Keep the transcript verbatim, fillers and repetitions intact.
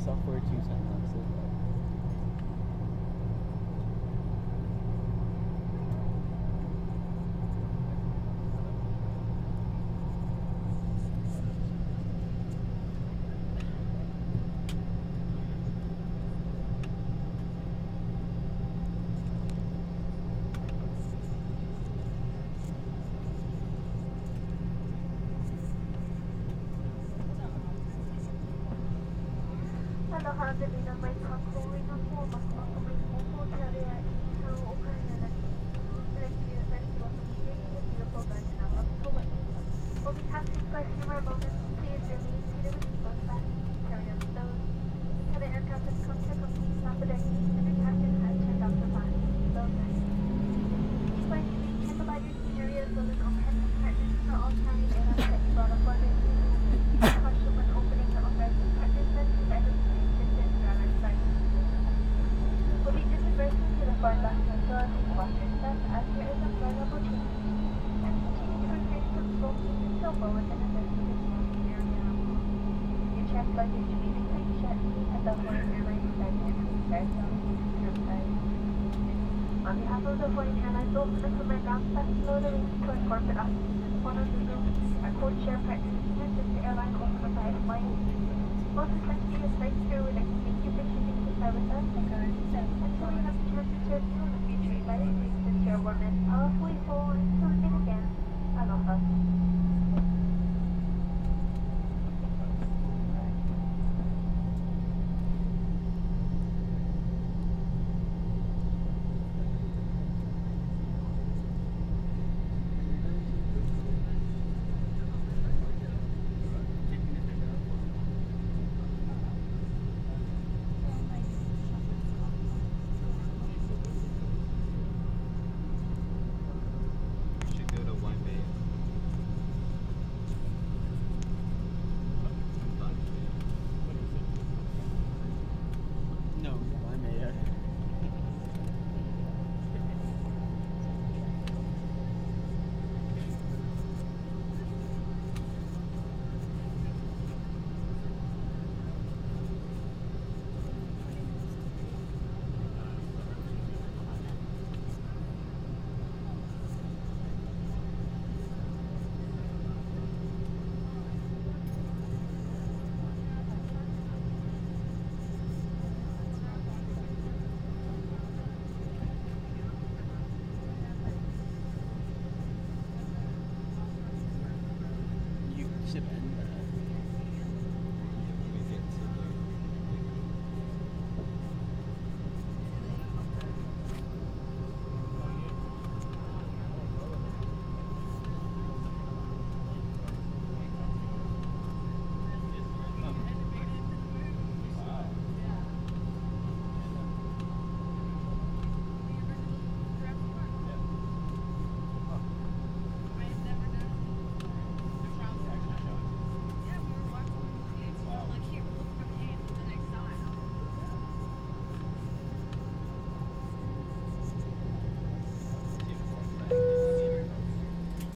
software to time-lapse it. On behalf of the Hawaiian Airlines officer from our ground staff, loading to our corporate office, one of the rooms, our code share practitioners is the airline offer by Hawaiian. Most especially as flight crew, we'd like to thank you for choosing to fly with us. And so we have the chance to serve you in the future. United States is your warm and powerfully full, and so we meet again. Aloha.